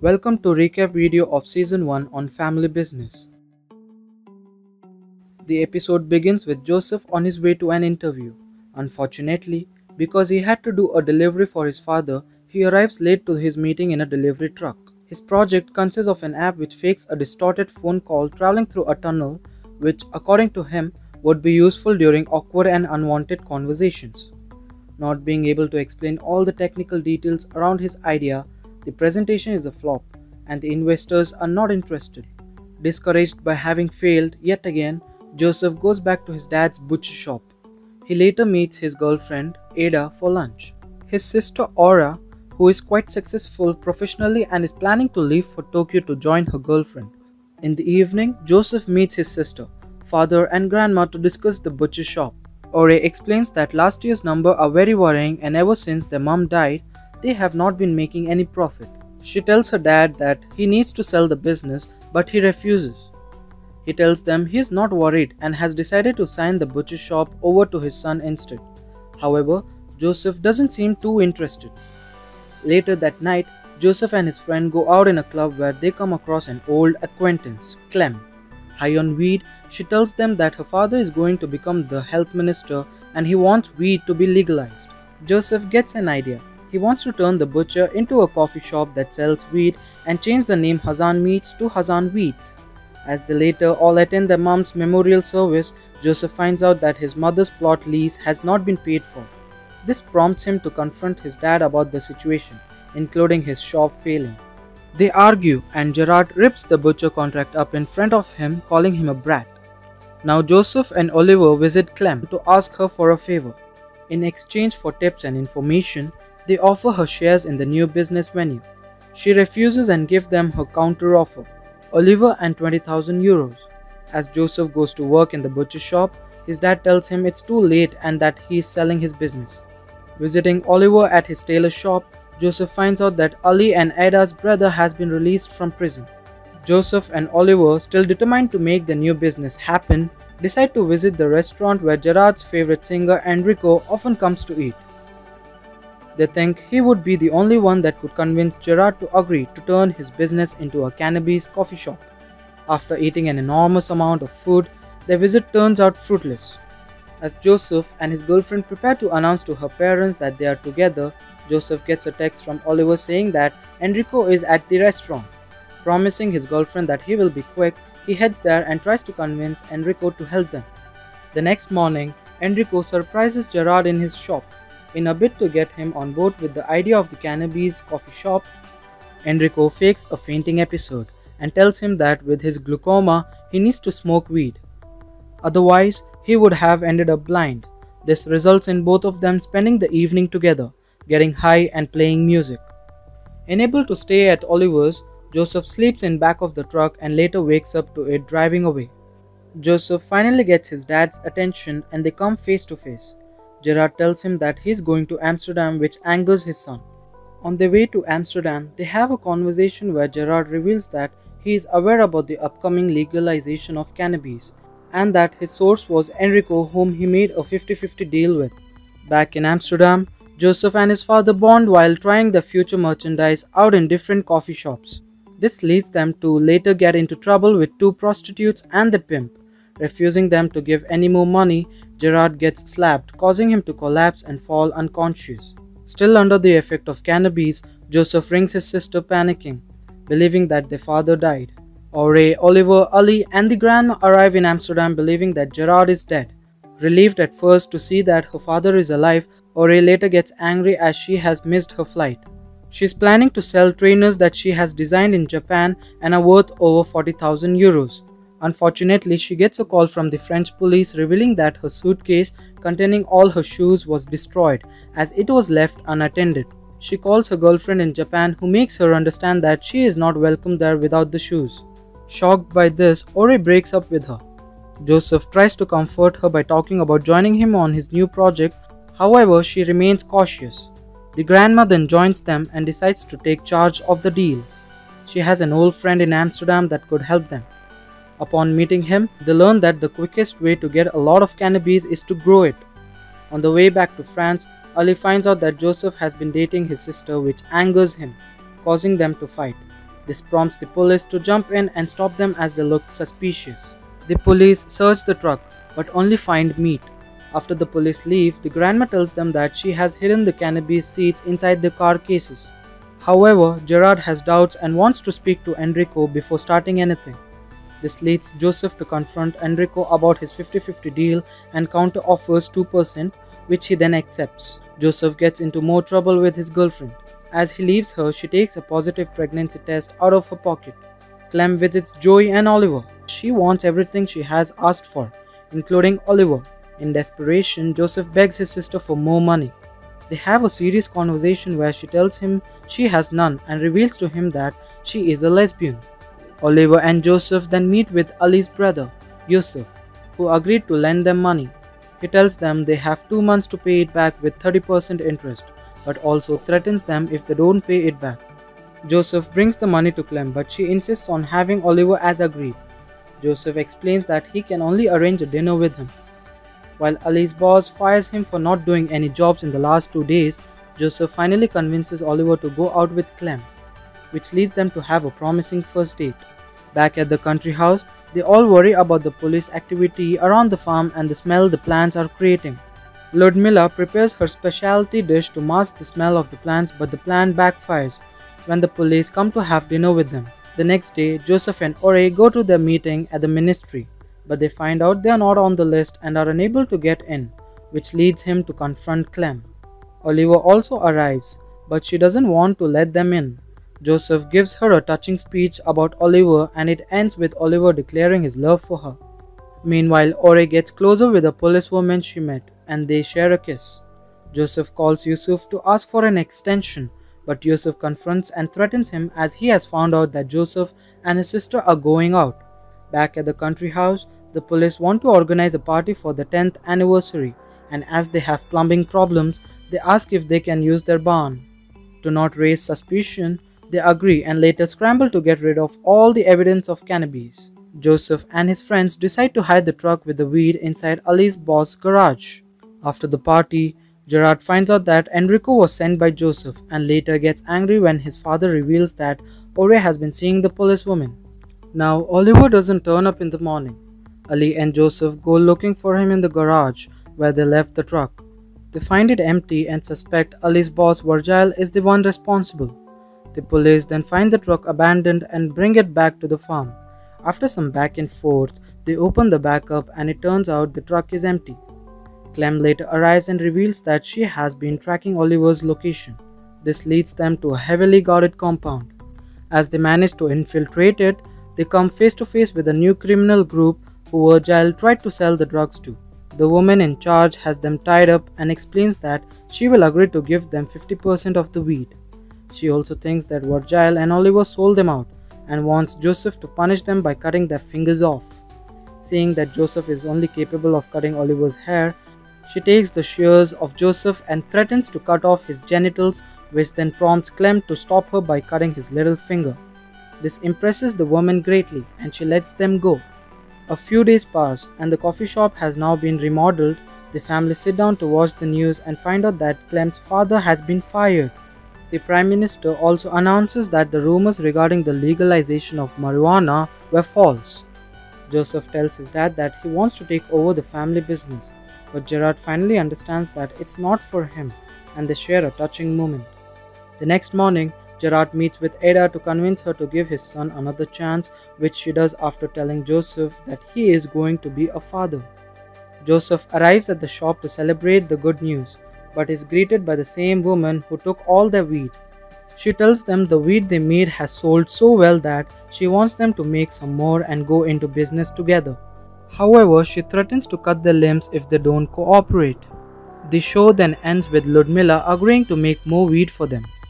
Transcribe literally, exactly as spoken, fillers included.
Welcome to recap video of season one on family business. The episode begins with Joseph on his way to an interview. Unfortunately, because he had to do a delivery for his father, he arrives late to his meeting in a delivery truck. His project consists of an app which fakes a distorted phone call traveling through a tunnel, which, according to him, would be useful during awkward and unwanted conversations. Not being able to explain all the technical details around his idea, the presentation is a flop, and the investors are not interested. Discouraged by having failed yet again, Joseph goes back to his dad's butcher shop. He later meets his girlfriend, Ada, for lunch. His sister Aura, who is quite successful professionally and is planning to leave for Tokyo to join her girlfriend. In the evening, Joseph meets his sister, father and grandma to discuss the butcher shop. Aura explains that last year's numbers are very worrying and ever since their mom died, they have not been making any profit. She tells her dad that he needs to sell the business, but he refuses. He tells them he is not worried and has decided to sign the butcher shop over to his son instead. However, Joseph doesn't seem too interested. Later that night, Joseph and his friend go out in a club where they come across an old acquaintance, Clem. High on weed, she tells them that her father is going to become the health minister and he wants weed to be legalized. Joseph gets an idea. He wants to turn the butcher into a coffee shop that sells weed and change the name Hazan Meats to Hazan Weeds. As they later all attend their mom's memorial service, Joseph finds out that his mother's plot lease has not been paid for. This prompts him to confront his dad about the situation, including his shop failing. They argue and Gerard rips the butcher contract up in front of him, calling him a brat. Now Joseph and Oliver visit Clem to ask her for a favor. In exchange for tips and information, they offer her shares in the new business venue. She refuses and gives them her counter offer, Oliver and twenty thousand euros. As Joseph goes to work in the butcher shop, his dad tells him it's too late and that he is selling his business. Visiting Oliver at his tailor shop, Joseph finds out that Ali and Ada's brother has been released from prison. Joseph and Oliver, still determined to make the new business happen, decide to visit the restaurant where Gerard's favorite singer Enrico often comes to eat. They think he would be the only one that could convince Gerard to agree to turn his business into a cannabis coffee shop. After eating an enormous amount of food, their visit turns out fruitless. As Joseph and his girlfriend prepare to announce to her parents that they are together, Joseph gets a text from Oliver saying that Enrico is at the restaurant. Promising his girlfriend that he will be quick, he heads there and tries to convince Enrico to help them. The next morning, Enrico surprises Gerard in his shop. In a bid to get him on board with the idea of the cannabis coffee shop, Enrico fakes a fainting episode and tells him that with his glaucoma, he needs to smoke weed. Otherwise, he would have ended up blind. This results in both of them spending the evening together, getting high and playing music. Unable to stay at Oliver's, Joseph sleeps in back of the truck and later wakes up to it driving away. Joseph finally gets his dad's attention and they come face to face. Gerard tells him that he is going to Amsterdam, which angers his son. On their way to Amsterdam, they have a conversation where Gerard reveals that he is aware about the upcoming legalization of cannabis and that his source was Enrico, whom he made a fifty fifty deal with. Back in Amsterdam, Joseph and his father bond while trying their future merchandise out in different coffee shops. This leads them to later get into trouble with two prostitutes and the pimp. Refusing them to give any more money, Gerard gets slapped, causing him to collapse and fall unconscious. Still under the effect of cannabis, Joseph rings his sister panicking, believing that their father died. Aure, Oliver, Ali and the grandma arrive in Amsterdam believing that Gerard is dead. Relieved at first to see that her father is alive, Aure later gets angry as she has missed her flight. She is planning to sell trainers that she has designed in Japan and are worth over forty thousand euros. Unfortunately, she gets a call from the French police revealing that her suitcase containing all her shoes was destroyed as it was left unattended. She calls her girlfriend in Japan, who makes her understand that she is not welcome there without the shoes. Shocked by this, Aure breaks up with her. Joseph tries to comfort her by talking about joining him on his new project, however she remains cautious. The grandma then joins them and decides to take charge of the deal. She has an old friend in Amsterdam that could help them. Upon meeting him, they learn that the quickest way to get a lot of cannabis is to grow it. On the way back to France, Ali finds out that Joseph has been dating his sister, which angers him, causing them to fight. This prompts the police to jump in and stop them as they look suspicious. The police search the truck but only find meat. After the police leave, the grandma tells them that she has hidden the cannabis seeds inside the car cases. However, Gerard has doubts and wants to speak to Enrico before starting anything. This leads Joseph to confront Enrico about his fifty fifty deal and counter-offers two percent, which he then accepts. Joseph gets into more trouble with his girlfriend. As he leaves her, she takes a positive pregnancy test out of her pocket. Clem visits Joey and Oliver. She wants everything she has asked for, including Oliver. In desperation, Joseph begs his sister for more money. They have a serious conversation where she tells him she has none and reveals to him that she is a lesbian. Oliver and Joseph then meet with Ali's brother, Yusuf, who agreed to lend them money. He tells them they have two months to pay it back with thirty percent interest, but also threatens them if they don't pay it back. Joseph brings the money to Clem, but she insists on having Oliver as agreed. Joseph explains that he can only arrange a dinner with him. While Ali's boss fires him for not doing any jobs in the last two days, Joseph finally convinces Oliver to go out with Clem, which leads them to have a promising first date. Back at the country house, they all worry about the police activity around the farm and the smell the plants are creating. Ludmilla prepares her specialty dish to mask the smell of the plants, but the plan backfires when the police come to have dinner with them. The next day, Joseph and Ore go to their meeting at the ministry, but they find out they are not on the list and are unable to get in, which leads him to confront Clem. Oliver also arrives, but she doesn't want to let them in. Joseph gives her a touching speech about Oliver and it ends with Oliver declaring his love for her. Meanwhile, Ore gets closer with a policewoman she met and they share a kiss. Joseph calls Yusuf to ask for an extension, but Yusuf confronts and threatens him as he has found out that Joseph and his sister are going out. Back at the country house, the police want to organize a party for the tenth anniversary, and as they have plumbing problems, they ask if they can use their barn. To not raise suspicion, they agree and later scramble to get rid of all the evidence of cannabis. Joseph and his friends decide to hide the truck with the weed inside Ali's boss' garage. After the party, Gerard finds out that Enrico was sent by Joseph and later gets angry when his father reveals that Ore has been seeing the policewoman. Now, Oliver doesn't turn up in the morning. Ali and Joseph go looking for him in the garage where they left the truck. They find it empty and suspect Ali's boss Virgil is the one responsible. The police then find the truck abandoned and bring it back to the farm. After some back and forth, they open the back up and it turns out the truck is empty. Clem later arrives and reveals that she has been tracking Oliver's location. This leads them to a heavily guarded compound. As they manage to infiltrate it, they come face to face with a new criminal group who Virgil tried to sell the drugs to. The woman in charge has them tied up and explains that she will agree to give them fifty percent of the weed. She also thinks that Virgil and Oliver sold them out and wants Joseph to punish them by cutting their fingers off. Seeing that Joseph is only capable of cutting Oliver's hair, she takes the shears of Joseph and threatens to cut off his genitals, which then prompts Clem to stop her by cutting his little finger. This impresses the woman greatly and she lets them go. A few days pass and the coffee shop has now been remodeled. The family sit down to watch the news and find out that Clem's father has been fired. The Prime Minister also announces that the rumors regarding the legalization of marijuana were false. Joseph tells his dad that he wants to take over the family business, but Gerard finally understands that it's not for him and they share a touching moment. The next morning, Gerard meets with Ada to convince her to give his son another chance, which she does after telling Joseph that he is going to be a father. Joseph arrives at the shop to celebrate the good news, but is greeted by the same woman who took all their weed. She tells them the weed they made has sold so well that she wants them to make some more and go into business together. However, she threatens to cut their limbs if they don't cooperate. The show then ends with Ludmilla agreeing to make more weed for them.